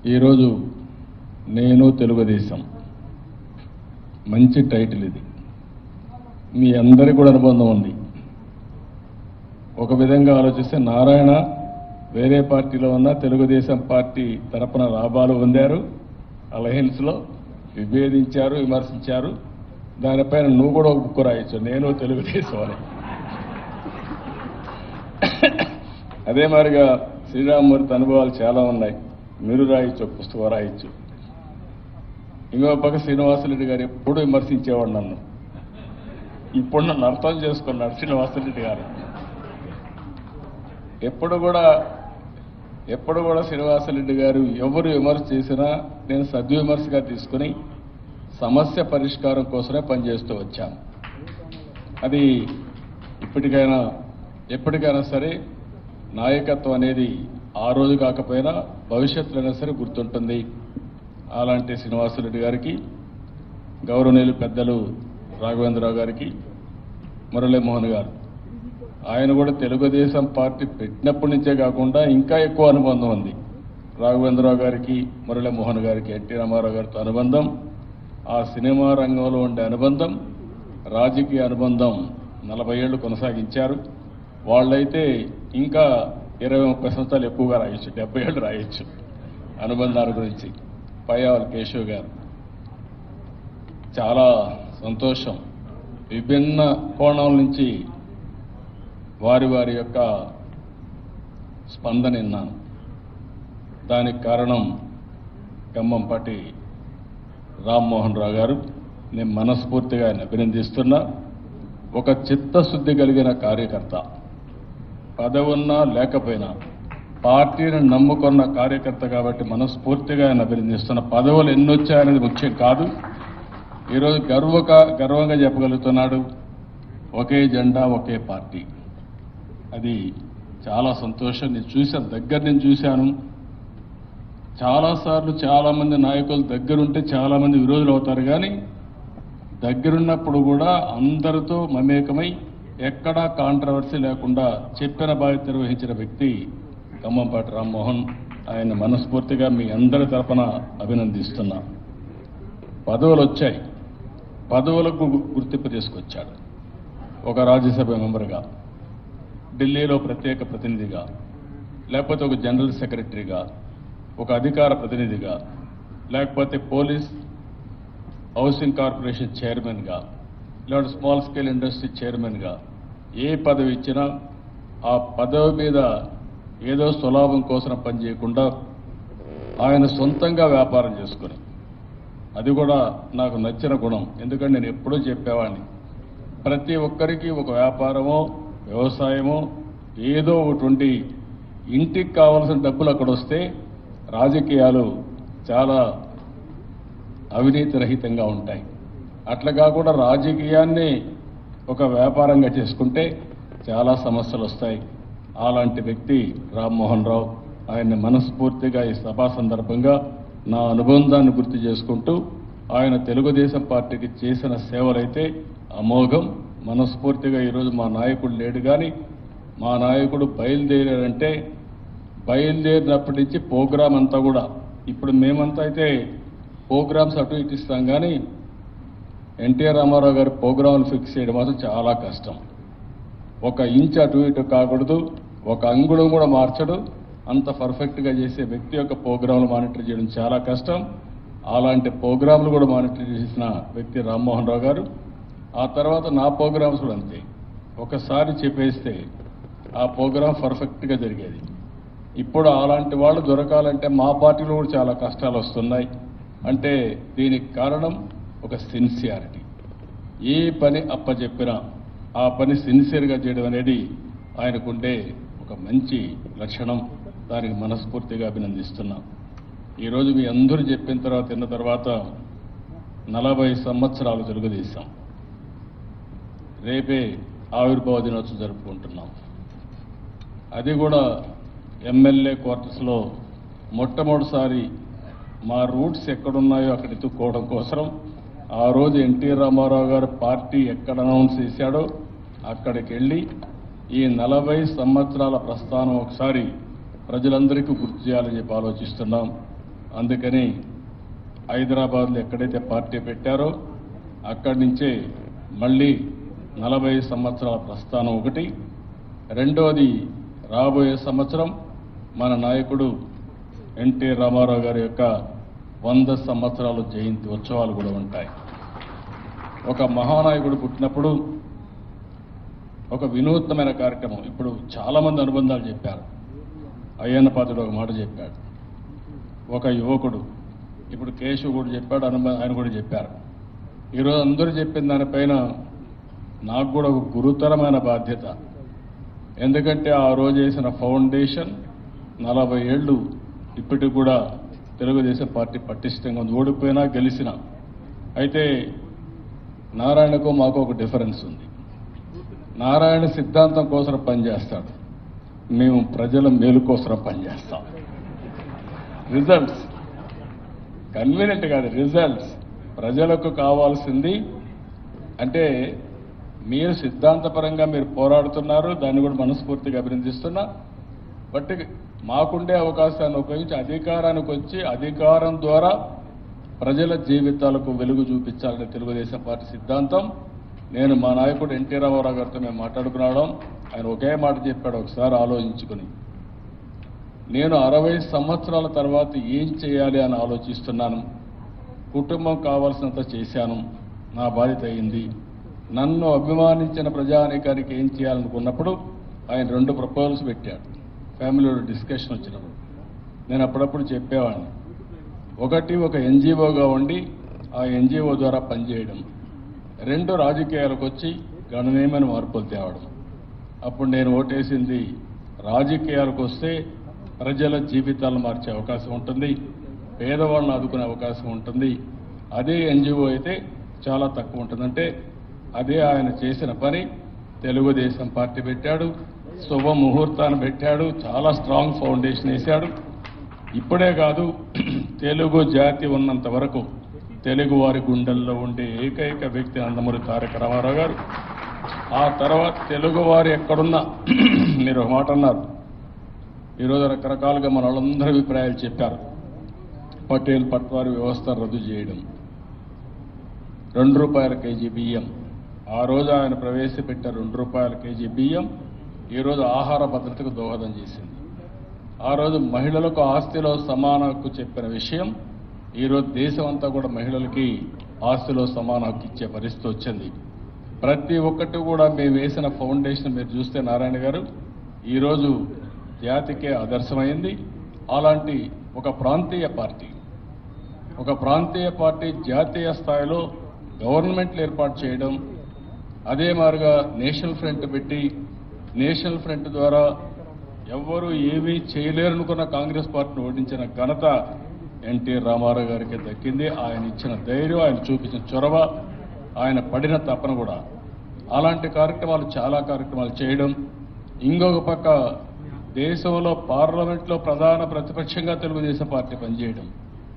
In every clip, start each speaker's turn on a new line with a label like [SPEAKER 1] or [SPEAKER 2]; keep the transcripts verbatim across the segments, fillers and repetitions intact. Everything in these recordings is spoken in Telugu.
[SPEAKER 1] ఈరోజు నేను తెలుగుదేశం మంచి టైటిల్ ఇది. మీ అందరికీ కూడా అనుబంధం ఉంది. ఒక విధంగా ఆలోచిస్తే నారాయణ వేరే పార్టీలో ఉన్న తెలుగుదేశం పార్టీ తరపున లాభాలు పొందారు, అలయన్స్లో విభేదించారు, విమర్శించారు. దానిపైన నువ్వు కూడా ఒక బుక్ రాయొచ్చు, నేను తెలుగుదేశం అని. అదే మాదిరిగా శ్రీరామ్మూర్తి అనుభవాలు చాలా ఉన్నాయి, మీరు రాయొచ్చు, ఒక పుస్తకం రాయొచ్చు. ఇంకో పక్క శ్రీనివాసరెడ్డి గారు ఎప్పుడు విమర్శించేవాడు నన్ను. ఇప్పుడు నన్ను అర్థం చేసుకున్నాడు శ్రీనివాసరెడ్డి గారు. ఎప్పుడు కూడా ఎప్పుడు కూడా శ్రీనివాసరెడ్డి గారు ఎవరు విమర్శ చేసినా నేను సద్విమర్శగా తీసుకుని సమస్య పరిష్కారం కోసమే పనిచేస్తూ వచ్చాను. అది ఇప్పటికైనా ఎప్పటికైనా సరే నాయకత్వం అనేది ఆ రోజు కాకపోయినా భవిష్యత్తులో అయినా సరే గుర్తుంటుంది. అలాంటి శ్రీనివాసరెడ్డి గారికి, గౌరవనీయులు పెద్దలు రాఘవేంద్రరావు గారికి, మురళీమోహన్ గారు, ఆయన కూడా తెలుగుదేశం పార్టీ పెట్టినప్పటి నుంచే కాకుండా ఇంకా ఎక్కువ అనుబంధం ఉంది. రాఘవేంద్రరావు గారికి, మురళీమోహన్ గారికి, ఎన్టీ రామారావు గారితో అనుబంధం, ఆ సినిమా రంగంలో ఉండే అనుబంధం, రాజకీయ అనుబంధం నలభై ఏళ్ళు కొనసాగించారు. వాళ్ళైతే ఇంకా ఇరవై ముప్పై సంవత్సరాలు ఎక్కువగా రాయొచ్చు, డెబ్బై ఏళ్ళు రాయొచ్చు అనుబంధాల గురించి. పయ్యావల కేశవ్ గారు, చాలా సంతోషం. విభిన్న కోణాల నుంచి వారి వారి యొక్క స్పందన విన్నాను. దానికి కారణం ఖమ్మంపాటి రామ్మోహన్ రావు గారు. నేను మనస్ఫూర్తిగా ఆయన అభినందిస్తున్నా. ఒక చిత్తశుద్ధి కలిగిన కార్యకర్త, పదవున్నా లేకపోయినా పార్టీని నమ్ముకున్న కార్యకర్త కాబట్టి మనస్ఫూర్తిగా ఆయన అభినందిస్తున్న. పదవులు ఎన్నొచ్చాయనేది ముఖ్యం కాదు. ఈరోజు గర్వగా గర్వంగా చెప్పగలుగుతున్నాడు, ఒకే జెండా ఒకే పార్టీ. అది చాలా సంతోషం. నేను చూశాను, దగ్గర నేను చూశాను. చాలాసార్లు చాలామంది నాయకులు దగ్గరుంటే చాలామంది విరోధులు అవుతారు, కానీ దగ్గరున్నప్పుడు కూడా అందరితో మమేకమై ఎక్కడా కాంట్రవర్సీ లేకుండా చెప్పిన బాధ్యత నిర్వహించిన వ్యక్తి ఖమ్మంపాటి రామ్మోహన్. ఆయన మనస్ఫూర్తిగా మీ అందరి తరఫున అభినందిస్తున్నా. పదవులు వచ్చాయి, పదవులకు గుర్తింపు తీసుకొచ్చాడు. ఒక రాజ్యసభ మెంబర్గా, ఢిల్లీలో ప్రత్యేక ప్రతినిధిగా, లేకపోతే ఒక జనరల్ సెక్రటరీగా, ఒక అధికార ప్రతినిధిగా, లేకపోతే పోలీస్ హౌసింగ్ కార్పొరేషన్ చైర్మన్గా, లేకపోతే స్మాల్ స్కేల్ ఇండస్ట్రీ చైర్మన్గా ఏ పదవి ఇచ్చినా ఆ పదవి మీద ఏదో సులాభం కోసం పనిచేయకుండా ఆయన సొంతంగా వ్యాపారం చేసుకుని, అది కూడా నాకు నచ్చిన గుణం. ఎందుకంటే నేను ఎప్పుడూ చెప్పేవాడిని, ప్రతి ఒక్కరికి ఒక వ్యాపారమో వ్యవసాయమో ఏదో ఒకటి ఉండి ఇంటికి కావాల్సిన డబ్బులు అక్కడ వస్తే రాజకీయాలు చాలా అవినీతి రహితంగా ఉంటాయి. అట్లా కాకుండా రాజకీయాన్ని ఒక వ్యాపారంగా చేసుకుంటే చాలా సమస్యలు వస్తాయి. అలాంటి వ్యక్తి రామ్మోహన్ రావు. ఆయన్ని మనస్ఫూర్తిగా ఈ సభా సందర్భంగా నా అనుబంధాన్ని గుర్తు చేసుకుంటూ, ఆయన తెలుగుదేశం పార్టీకి చేసిన సేవలైతే అమోఘం. మనస్ఫూర్తిగా ఈరోజు మా నాయకుడు లేడు, కానీ మా నాయకుడు బయలుదేరారంటే బయలుదేరినప్పటి నుంచి ప్రోగ్రాం అంతా కూడా, ఇప్పుడు మేమంతా అయితే ప్రోగ్రామ్స్ అటు ఇటు ఇస్తాం, కానీ ఎన్టీఆర్ రామారావు గారి ప్రోగ్రాంలు ఫిక్స్ చేయడం మాత్రం చాలా కష్టం. ఒక ఇంచ్ అటు ఇటు కాకూడదు, ఒక అంగుళం కూడా మార్చడు. అంత పర్ఫెక్ట్గా చేసే వ్యక్తి యొక్క ప్రోగ్రాంలు మానిటర్ చేయడం చాలా కష్టం. అలాంటి ప్రోగ్రాంలు కూడా మానిటర్ చేసిన వ్యక్తి రామ్మోహన్ రావు గారు. ఆ తర్వాత నా ప్రోగ్రామ్స్ కూడా అంతే, ఒకసారి చెప్పేస్తే ఆ ప్రోగ్రాం పర్ఫెక్ట్గా జరిగేది. ఇప్పుడు అలాంటి వాళ్ళు దొరకాలంటే మా పార్టీలో కూడా చాలా కష్టాలు వస్తున్నాయి. అంటే దీనికి కారణం ఒక సిన్సియారిటీ. ఏ పని అప్పచెప్పినా ఆ పని సిన్సియర్గా చేయడం అనేది ఆయనకుండే ఒక మంచి లక్షణం. దానికి మనస్ఫూర్తిగా అభినందిస్తున్నాం. ఈరోజు మీ అందరూ చెప్పిన తర్వాత తిన్న తర్వాత నలభై సంవత్సరాలు తెలుగుదేశం, రేపే ఆవిర్భావ దినోత్సవం జరుపుకుంటున్నాం. అది కూడా ఎమ్మెల్యే క్వార్టర్స్లో మొట్టమొదటిసారి మా రూట్స్ ఎక్కడున్నాయో అక్కడ ఎత్తుక్కోవడం కోసం ఆ రోజు ఎన్టీ రామారావు గారు పార్టీ ఎక్కడ అనౌన్స్ చేశాడో అక్కడికి వెళ్ళి ఈ నలభై సంవత్సరాల ప్రస్థానం ఒకసారి ప్రజలందరికీ గుర్తు చేయాలని చెప్పి ఆలోచిస్తున్నాం. అందుకని హైదరాబాద్లో ఎక్కడైతే పార్టీ పెట్టారో అక్కడి నుంచే మళ్ళీ నలభై సంవత్సరాల ప్రస్థానం ఒకటి, రెండోది రాబోయే సంవత్సరం మన నాయకుడు ఎన్టీ రామారావు గారి యొక్క వంద సంవత్సరాల జయంతి ఉత్సవాలు కూడా ఉంటాయి. ఒక మహానాయకుడు పుట్టినప్పుడు ఒక వినూత్నమైన కార్యక్రమం. ఇప్పుడు చాలామంది అనుబంధాలు చెప్పారు. అయ్యన్న పాత్రుడు ఒక మాట చెప్పాడు, ఒక యువకుడు, ఇప్పుడు కేశవ్ కూడా చెప్పాడు, అనుబ ఆయన కూడా చెప్పారు. ఈరోజు అందరూ చెప్పిన దానిపైన నాకు కూడా ఒక గురుతరమైన బాధ్యత. ఎందుకంటే ఆ రోజు వేసిన ఫౌండేషన్ నలభై ఏళ్ళు ఇప్పటికి కూడా తెలుగుదేశం పార్టీ పటిష్టంగా ఉంది, ఓడిపోయినా గెలిచినా. అయితే నారాయణకు మాకు ఒక డిఫరెన్స్ ఉంది. నారాయణ సిద్ధాంతం కోసం పనిచేస్తాడు, మేము ప్రజల మేలు కోసం పనిచేస్తాం. రిజల్ట్స్ కన్వీనియంట్ కాదు, రిజల్ట్స్ ప్రజలకు కావాల్సింది. అంటే మీరు సిద్ధాంతపరంగా మీరు పోరాడుతున్నారు, దాన్ని కూడా మనస్ఫూర్తిగా అభినందిస్తున్నా. బట్ మాకుండే అవకాశాన్ని ఉపయోగించి అధికారానికి వచ్చి అధికారం ద్వారా ప్రజల జీవితాలకు వెలుగు చూపించాలనే తెలుగుదేశం పార్టీ సిద్ధాంతం. నేను మా నాయకుడు ఎన్టీ రామారావు గారితో మేము మాట్లాడుకున్నాం. ఆయన ఒకే మాట చెప్పాడు, ఒకసారి ఆలోచించుకుని, నేను అరవై సంవత్సరాల తర్వాత ఏం చేయాలి అని ఆలోచిస్తున్నాను. కుటుంబం కావాల్సినంత చేశాను, నా బాధ్యత అయింది. నన్ను అభిమానించిన ప్రజానీకానికి ఏం చేయాలనుకున్నప్పుడు ఆయన రెండు ప్రపోజల్స్ పెట్టాడు. ఫ్యామిలీలో డిస్కషన్ వచ్చినప్పుడు నేను అప్పుడప్పుడు చెప్పేవాడిని, ఒకటి ఒక ఎన్జిఓగా ఉండి ఆ ఎన్జిఓ ద్వారా పనిచేయడం, రెండు రాజకీయాలకు వచ్చి గణనీయమైన మార్పులు తేవడం. అప్పుడు నేను ఓటేసింది రాజకీయాలకు వస్తే ప్రజల జీవితాలను మార్చే అవకాశం ఉంటుంది, పేదవాళ్ళని ఆదుకునే అవకాశం ఉంటుంది. అదే ఎన్జిఓ అయితే చాలా తక్కువ ఉంటుందంటే అదే ఆయన చేసిన పని. తెలుగుదేశం పార్టీ పెట్టాడు, శుభ ముహూర్తాన్ని పెట్టాడు, చాలా స్ట్రాంగ్ ఫౌండేషన్ వేశాడు. ఇప్పుడే కాదు, తెలుగు జాతి ఉన్నంత వరకు తెలుగు వారి గుండెల్లో ఉండే ఏకైక వ్యక్తి నందమూరి తారక రామారావు గారు. ఆ తర్వాత తెలుగు వారు ఎక్కడున్నా, మీరు ఒక మాట అన్నారు, ఈరోజు రకరకాలుగా మన వాళ్ళందరూ అభిప్రాయాలు చెప్పారు. పటేల్ పట్వారీ వ్యవస్థ రద్దు చేయడం, రెండు రూపాయల కేజీ బియ్యం, ఆ రోజు ఆయన ప్రవేశపెట్టారు రెండు రూపాయల కేజీ బియ్యం, ఈరోజు ఆహార భద్రతకు దోహదం చేసింది. ఆ రోజు మహిళలకు ఆస్తిలో సమాన హక్కు చెప్పిన విషయం, ఈరోజు దేశం అంతా కూడా మహిళలకి ఆస్తిలో సమాన హక్కు ఇచ్చే పరిస్థితి వచ్చింది. ప్రతి ఒక్కటి కూడా మేము వేసిన ఫౌండేషన్ మీరు చూస్తే నారాయణ గారు ఈరోజు జాతికే ఆదర్శమైంది. అలాంటి ఒక ప్రాంతీయ పార్టీ ఒక ప్రాంతీయ పార్టీ జాతీయ స్థాయిలో గవర్నమెంట్లు ఏర్పాటు చేయడం, అదే మారుగా నేషనల్ ఫ్రంట్ పెట్టి నేషనల్ ఫ్రంట్ ద్వారా ఎవ్వరూ ఏమీ చేయలేరనుకున్న కాంగ్రెస్ పార్టీని ఓడించిన ఘనత ఎన్టీ రామారావు గారికి దక్కింది. ఆయన ఇచ్చిన ధైర్యం, ఆయన చూపించిన చొరవ, ఆయన పడిన తపన కూడా. అలాంటి కార్యక్రమాలు చాలా కార్యక్రమాలు చేయడం. ఇంకొక పక్క దేశంలో పార్లమెంట్లో ప్రధాన ప్రతిపక్షంగా తెలుగుదేశం పార్టీ పనిచేయడం.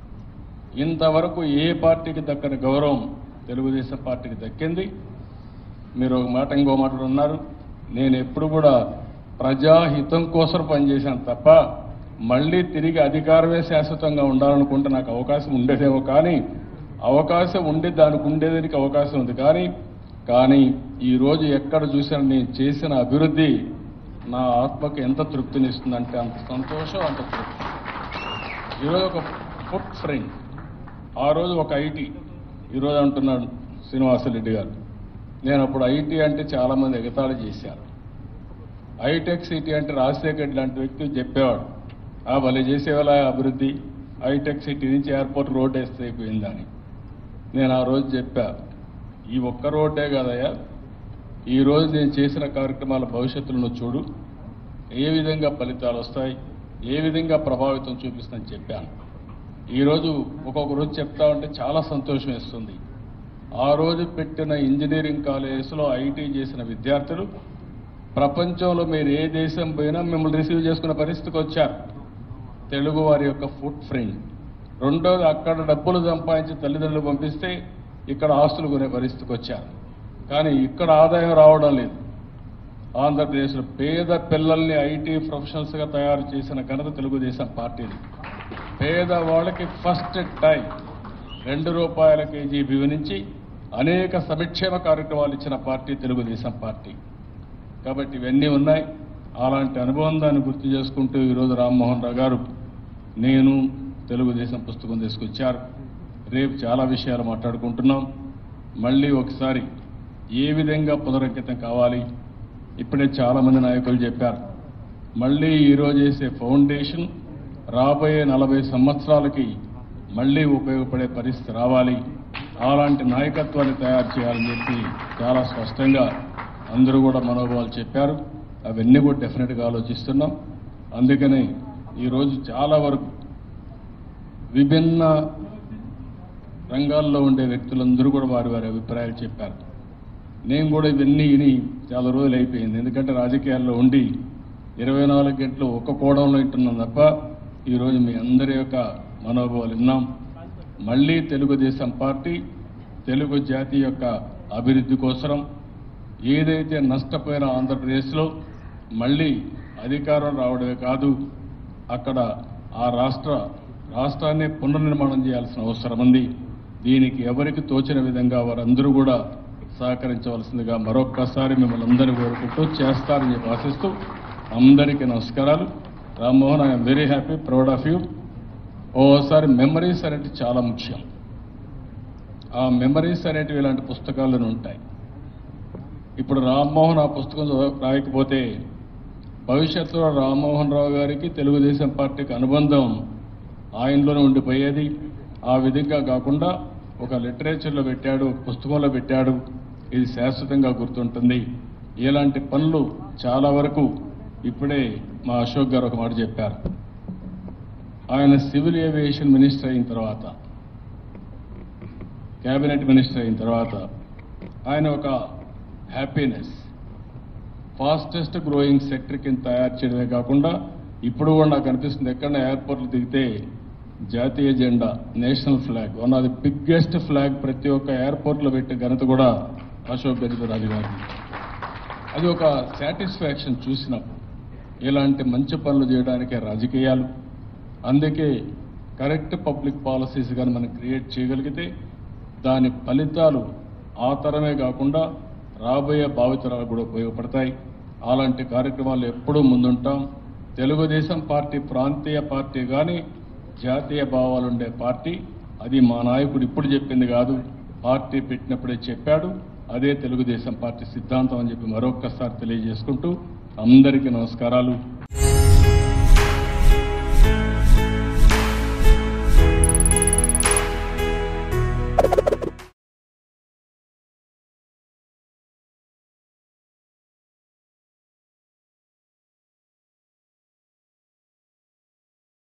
[SPEAKER 1] ఇంతవరకు ఏ పార్టీకి దక్కని గౌరవం తెలుగుదేశం పార్టీకి దక్కింది. మీరు ఒక మాట ఇంకో మాట ఉన్నారు, నేను ఎప్పుడు కూడా ప్రజాహితం కోసం పనిచేశాను తప్ప మళ్ళీ తిరిగి అధికారమే శాశ్వతంగా ఉండాలనుకుంటే నాకు అవకాశం ఉండేదేమో, కానీ అవకాశం ఉండే దానికి ఉండేదానికి అవకాశం ఉంది. కానీ కానీ ఈరోజు ఎక్కడ చూసినా నేను చేసిన అభివృద్ధి నా ఆత్మకు ఎంత తృప్తినిస్తుందంటే అంత సంతోషం, అంత తృప్తి. ఈరోజు ఒక ఫుట్ ఫ్రెండ్, ఆ రోజు ఒక ఐటీ, ఈరోజు అంటున్నాడు శ్రీనివాసరెడ్డి గారు, నేను అప్పుడు ఐటీ అంటే చాలామంది ఎగతాళి చేశారు. హైటెక్ సిటీ అంటే రాజశేఖర్ రెడ్డి లాంటి వ్యక్తి చెప్పేవాడు, ఆ భలే చేసేవాళ్ళ అభివృద్ధి, హైటెక్ సిటీ నుంచి ఎయిర్పోర్ట్ రోడ్ వేస్తే అయిపోయిందని. నేను ఆ రోజు చెప్పా, ఈ ఒక్క రోడ్డే కదయ్యా, ఈరోజు నేను చేసిన కార్యక్రమాల భవిష్యత్తులను చూడు, ఏ విధంగా ఫలితాలు వస్తాయి, ఏ విధంగా ప్రభావితం చూపిస్తుందని చెప్పాను. ఈరోజు ఒక్కొక్క రోజు చెప్తా ఉంటే చాలా సంతోషం వేస్తుంది. ఆ రోజు పెట్టిన ఇంజనీరింగ్ కాలేజెస్లో ఐటీ చేసిన విద్యార్థులు ప్రపంచంలో మీరు ఏ దేశం పోయినా మిమ్మల్ని రిసీవ్ చేసుకునే పరిస్థితికి వచ్చారు. తెలుగు వారి యొక్క ఫుట్ ప్రింట్. రెండోది, అక్కడ డబ్బులు సంపాదించి తల్లిదండ్రులు పంపిస్తే ఇక్కడ ఆస్తులు కొనే పరిస్థితికి వచ్చారు. కానీ ఇక్కడ ఆదాయం రావడం లేదు. ఆంధ్రప్రదేశ్లో పేద పిల్లల్ని ఐటీ ప్రొఫెషనల్స్గా తయారు చేసిన ఘనత తెలుగుదేశం పార్టీది. పేదవాళ్ళకి ఫస్ట్ టైం రెండు రూపాయల కేజీ బియ్యం నుంచి అనేక సంక్షేమ కార్యక్రమాలు ఇచ్చిన పార్టీ తెలుగుదేశం పార్టీ. కాబట్టి ఇవన్నీ ఉన్నాయి. అలాంటి అనుబంధాన్ని గుర్తు చేసుకుంటూ ఈరోజు రామ్మోహన్ రావు గారు నేను తెలుగుదేశం పుస్తకం తీసుకొచ్చారు. రేపు చాలా విషయాలు మాట్లాడుకుంటున్నాం. మళ్ళీ ఒకసారి ఏ విధంగా పునరంకితం కావాలి, ఇప్పుడే చాలామంది నాయకులు చెప్పారు. మళ్ళీ ఈరోజు వేసే ఫౌండేషన్ రాబోయే నలభై సంవత్సరాలకి మళ్ళీ ఉపయోగపడే పరిస్థితి రావాలి. అలాంటి నాయకత్వాన్ని తయారు చేయాలని చెప్పి చాలా స్పష్టంగా అందరూ కూడా మనోభావాలు చెప్పారు. అవన్నీ కూడా డెఫినెట్గా ఆలోచిస్తున్నాం. అందుకని ఈరోజు చాలా వరకు విభిన్న రంగాల్లో ఉండే వ్యక్తులందరూ కూడా వారి వారి అభిప్రాయాలు చెప్పారు. నేను కూడా ఇవన్నీ విని చాలా రోజులు అయిపోయింది. ఎందుకంటే రాజకీయాల్లో ఉండి ఇరవై నాలుగు గంటలు ఒక్క కోణంలో వింటున్నాం తప్ప ఈరోజు మీ అందరి యొక్క మనోభావాలు విన్నాం. మళ్ళీ తెలుగుదేశం పార్టీ తెలుగు జాతి యొక్క అభివృద్ధి కోసం ఏదైతే నష్టపోయిన ఆంధ్రప్రదేశ్లో మళ్ళీ అధికారం రావడమే కాదు, అక్కడ ఆ రాష్ట్ర రాష్ట్రాన్ని పునర్నిర్మాణం చేయాల్సిన అవసరం ఉంది. దీనికి ఎవరికి తోచిన విధంగా వారందరూ కూడా సహకరించవలసిందిగా మరొక్కసారి మిమ్మల్ని అందరినీ కోరుకుంటూ చేస్తారని చెప్పి ఆశిస్తూ అందరికీ నమస్కారాలు. Rammohan, I'm very happy, proud of you. ఓసారి మెమరీస్ అనేవి చాలా ముఖ్యం. ఆ మెమరీస్ అనేటివి ఇలాంటి పుస్తకాలను ఉంటాయి. ఇప్పుడు రామ్మోహన్ ఆ పుస్తకం రాయకపోతే భవిష్యత్తులో రామ్మోహన్ రావు గారికి తెలుగుదేశం పార్టీకి అనుబంధం ఆయనలోనే ఉండిపోయేది. ఆ విధంగా కాకుండా ఒక లిటరేచర్లో పెట్టాడు, పుస్తకంలో పెట్టాడు, ఇది శాశ్వతంగా గుర్తుంటుంది. ఇలాంటి పనులు చాలా వరకు ఇప్పుడే మా అశోక్ గారు ఒక మాట చెప్పారు. ఆయన సివిల్ ఏవియేషన్ మినిస్టర్ అయిన తర్వాత, క్యాబినెట్ మినిస్టర్ అయిన తర్వాత ఆయన ఒక హ్యాపీనెస్ ఫాస్టెస్ట్ గ్రోయింగ్ సెక్టర్ కింద తయారు చేయడమే కాకుండా ఇప్పుడు కూడా నాకు అనిపిస్తుంది ఎక్కడైనా ఎయిర్పోర్ట్లు దిగితే జాతీయ జెండా, national flag, one of the biggest flag ప్రతి ఒక్క ఎయిర్పోర్ట్లో పెట్టే ఘనత కూడా అశోక్ గజపతిరాజు గారు. అది ఒక సాటిస్ఫాక్షన్ చూసినప్పుడు. ఇలాంటి మంచి పనులు చేయడానికే రాజకీయాలు. అందుకే కరెక్ట్ పబ్లిక్ పాలసీస్ కానీ మనం క్రియేట్ చేయగలిగితే దాని ఫలితాలు ఆ తరమే కాకుండా రాబోయే భావితరాలకు కూడా ఉపయోగపడతాయి. అలాంటి కార్యక్రమాలు ఎప్పుడూ ముందుంటాం. తెలుగుదేశం పార్టీ ప్రాంతీయ పార్టీ కానీ జాతీయ భావాలుండే పార్టీ. అది మా నాయకుడు ఇప్పుడు చెప్పింది కాదు, పార్టీ పెట్టినప్పుడే చెప్పాడు. అదే తెలుగుదేశం పార్టీ సిద్ధాంతం అని చెప్పి మరొక్కసారి తెలియజేసుకుంటూ అందరికీ నమస్కారాలు.